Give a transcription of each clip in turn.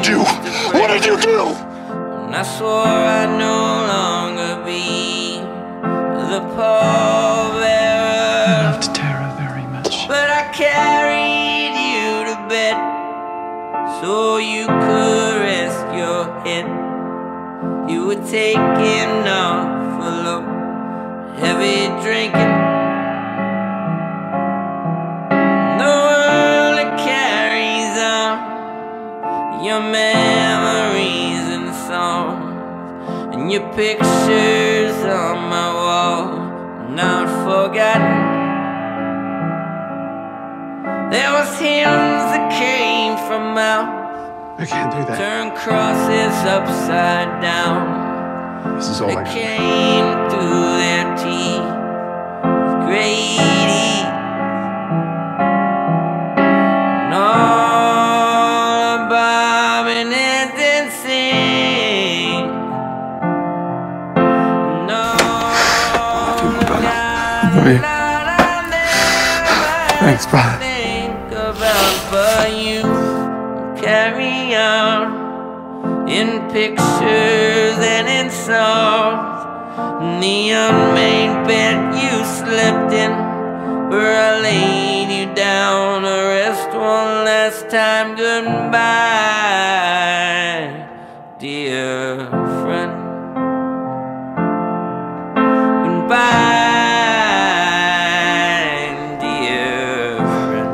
do? What did you do? And I swore I'd no longer be the pallbearer. I loved Tara very much. But I carried you to bed so you could rest your head. You were taking off a load, heavy drinking. The world it carries on, your memories and songs, and your pictures on my wall, not forgotten. There was hymns that came from mouth, I can't do that. turn crosses upside down. This is all I They got. came through their teeth with great ease, and all the bobbing heads and sing, and all the Thanks, brother. think about but you carry on in pictures and in songs. And the unmade bed you slept in, where I laid you down to rest one last time. Goodbye, dear friend. Goodbye, dear friend.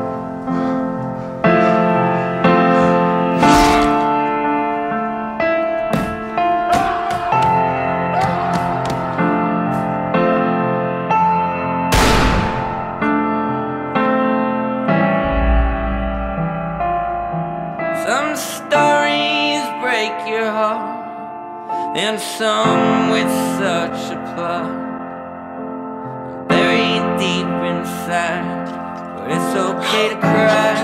Some stories break your heart, and some with such a plot, buried deep inside, but it's okay to cry.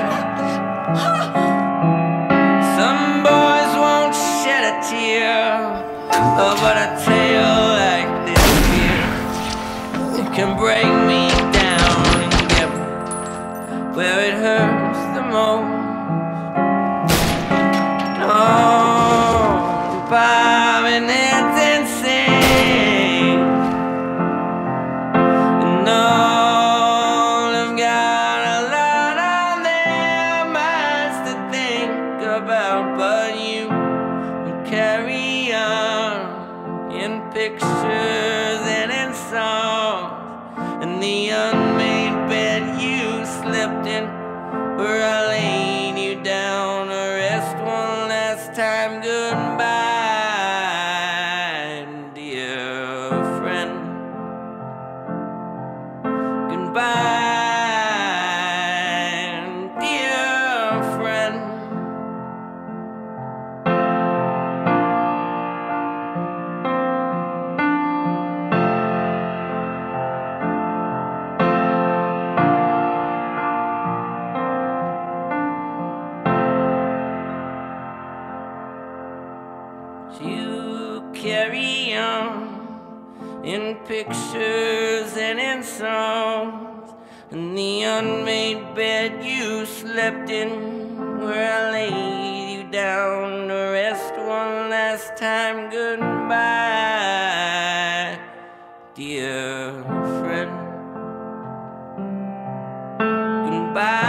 Some boys won't shed a tear, but a tale like this here, it can break me down and get where it hurts the most. Oh, bobbing heads and sing, and all have got a lot on their minds to think about, but you carry on in pictures and in songs, and the unmade bed you slept in, where I laid you down to rest one last time. Goodbye, dear friend. Goodbye, dear friend. You carry on in pictures and in songs, and the unmade bed you slept in, where I laid you down to rest one last time. Goodbye, dear friend. Goodbye.